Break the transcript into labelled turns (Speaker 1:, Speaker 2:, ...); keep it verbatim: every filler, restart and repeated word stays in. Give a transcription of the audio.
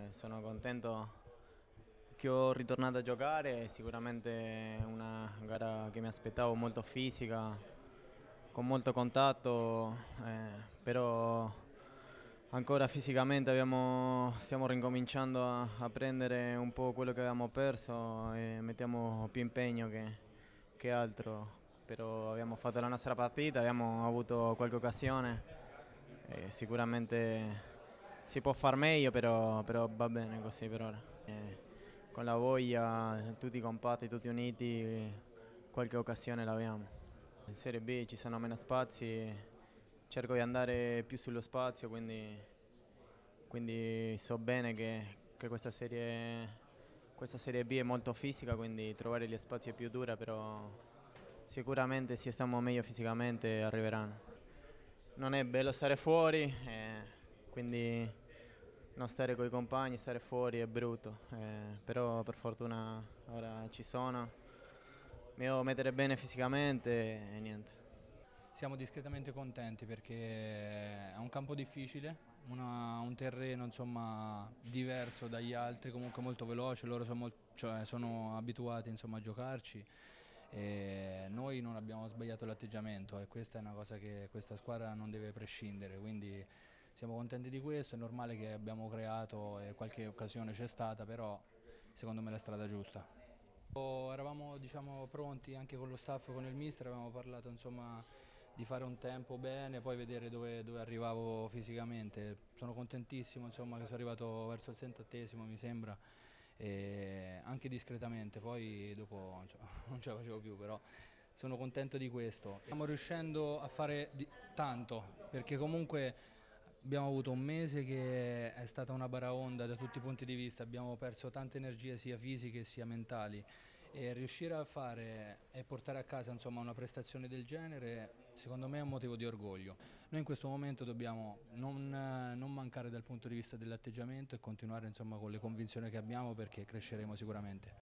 Speaker 1: sono contento che ho ritornato a giocare, sicuramente è una gara che mi aspettavo molto fisica, con molto contatto, eh, però ancora fisicamente abbiamo- stiamo ricominciando a, a prendere un po' quello che avevamo perso e mettiamo più impegno che, che altro. Però abbiamo fatto la nostra partita, abbiamo avuto qualche occasione e sicuramente si può far meglio, però, però va bene così per ora. E con la voglia, tutti compatti, tutti uniti, qualche occasione l'abbiamo. In Serie B ci sono meno spazi, cerco di andare più sullo spazio, quindi, quindi so bene che, che questa, serie, questa Serie B è molto fisica, quindi trovare gli spazi è più dura, però sicuramente se stiamo meglio fisicamente arriveranno. Non è bello stare fuori, eh, quindi non stare con i compagni, stare fuori è brutto, eh, però per fortuna ora ci sono, mi devo mettere bene fisicamente e niente.
Speaker 2: Siamo discretamente contenti perché è un campo difficile, una- un terreno insomma, diverso dagli altri, comunque molto veloce, loro sono, mol- cioè, sono abituati insomma, a giocarci e noi non abbiamo sbagliato l'atteggiamento e questa è una cosa che questa squadra non deve prescindere, quindi siamo contenti di questo, è normale che abbiamo creato e qualche occasione c'è stata, però secondo me è la strada giusta. Eravamo diciamo, pronti anche con lo staff, con il mister, avevamo parlato insomma, di fare un tempo bene, poi vedere dove, dove arrivavo fisicamente. Sono contentissimo insomma, che sono arrivato verso il settantesimo mi sembra, e anche discretamente, poi dopo cioè, non ce la facevo più, però sono contento di questo. Stiamo riuscendo a fare di, tanto, perché comunque abbiamo avuto un mese che è stata una baraonda da tutti i punti di vista, abbiamo perso tante energie sia fisiche sia mentali e riuscire a fare e portare a casa insomma, una prestazione del genere secondo me è un motivo di orgoglio. Noi in questo momento dobbiamo non, non mancare dal punto di vista dell'atteggiamento e continuare insomma, con le convinzioni che abbiamo perché cresceremo sicuramente.